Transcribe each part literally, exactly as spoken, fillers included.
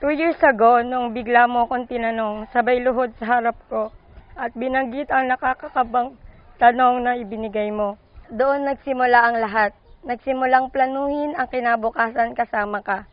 Two years ago, nung bigla mo akong tinanong, sabay luhod sa harap ko, at binanggit ang nakakakabang tanong na ibinigay mo. Doon nagsimula ang lahat. Nagsimulang planuhin ang kinabukasan kasama ka.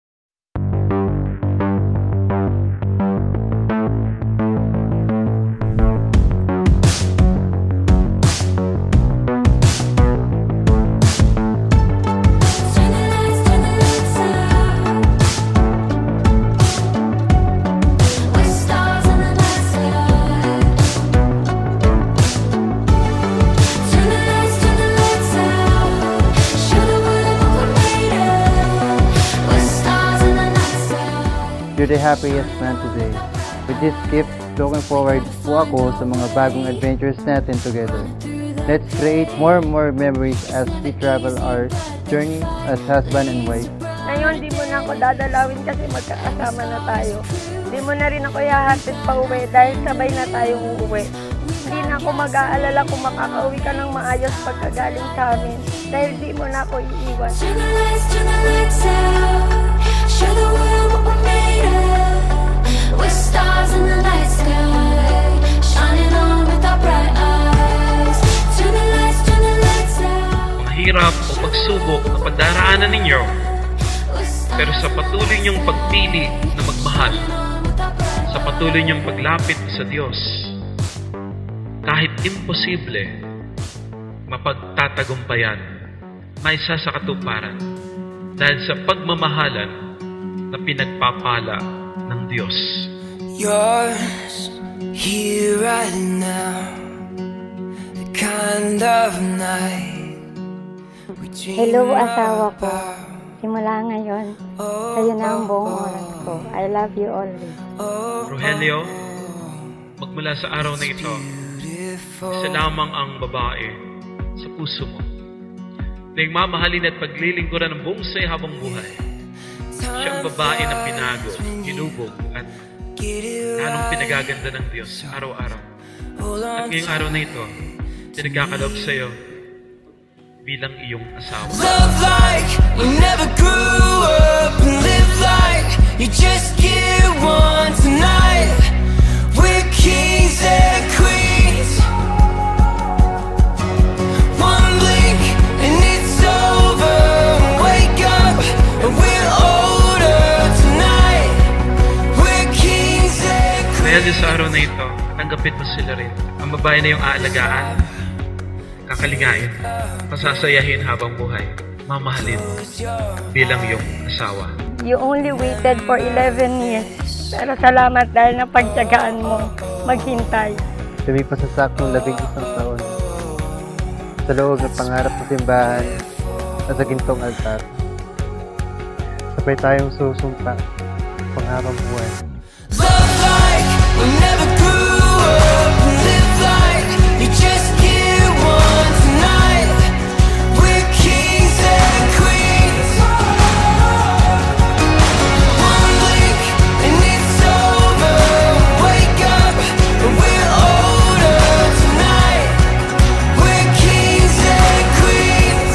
You're the happiest man today. With this gift, looking forward po ako sa mga bagong adventures natin together. Let's create more and more memories as we travel our journey as husband and wife. Ngayon, di mo na ako dadalawin kasi magkakasama na tayo. Di mo na rin ako ihahatid pa uwi dahil sabay na tayong uuwi. Hindi na ako mag-aalala kung makakauwi ka ng maayos pagkagaling sa amin dahil di mo na ako iiwan. Turn the lights, turn the lights out. Show the world what we're made of. We're stars in the night sky, shining on with our bright eyes. Turn the lights, turn the lights out. Mahirap o pagsubok na pagdaraanan ninyo, pero sa patuloy niyong pagpili na magmahal, sa patuloy niyong paglapit sa Diyos, kahit imposible, mapagtatagumpayan, may isa sa katuparan dahil sa pagmamahalan na pinagpapala ng Diyos. Yours, here right now, the kind of night we dream Hello, asawa ko. about. Simula ngayon, kayo na ang buong oras ko. I love you always. Rogelio, magmula sa araw na ito, isa lamang ang babae sa puso mo na yung mamahalin at paglilingkuran ng buong saya habang buhay. Siya ang babae na pinago, hinubog at lalong pinagaganda ng Diyos araw-araw. At ngayong araw na ito, pinagkakaloob sa iyo bilang iyong asawa. Love like we never grew up and live like you just get one tonight. We're kings and queens. One blink and it's over. Wake up and we're older tonight. We're kings and queens. Kaya sa araw na ito, tanggapin mo sila rin. Ang babae na iyong aalagaan, kakalingain, pasasayahin habang buhay, mamahalin bilang iyong asawa. You only waited for eleven years. Pero salamat dahil napagtyagaan mo maghintay. Kami pa sa saktong labing isang taon. Sa loob ng pangarap sa simbahan at sa gintong altar. Sabay tayong susumpa panghabang buhay. Love like we never grew up and live like you just get one tonight. We're kings and queens. One blink and it's over. Wake up and we're older tonight. We're kings and queens.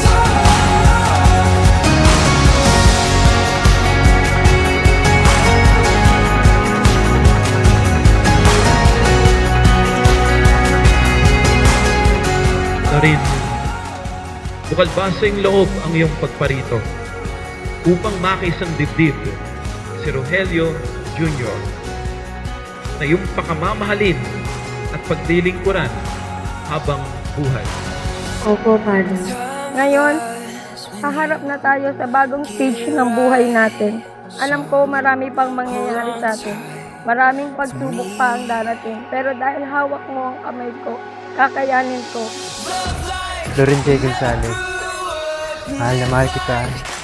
Darin, bukal ba sa iyong loob ang iyong pagparito upang makisang dibdib si Rogelio Junior na iyong pakamamahalin at paglilingkuran habang buhay? Opo, Father. Ngayon, haharap na tayo sa bagong stage ng buhay natin. Alam ko marami pang mangyayari sa atin. Maraming pagsubok pa ang darating. Pero dahil hawak mo ang kamay ko, kakayanin ko. Loren J. Gonzalez, mahal na mahal kita.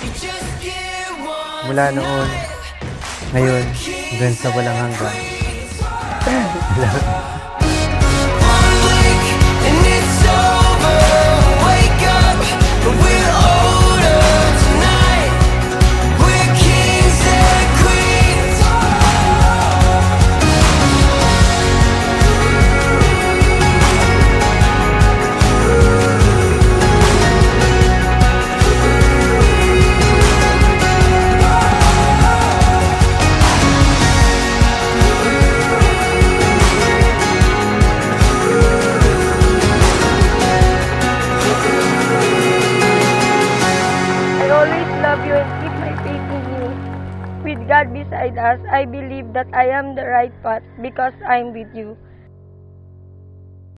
Mula noon, ngayon, hanggang sa walang hanggan. One blink and it's over. Wake up and we're older tonight. We're kings and queens. you and keep my faith in you. With God beside us, I believe that I am the right path because I'm with you.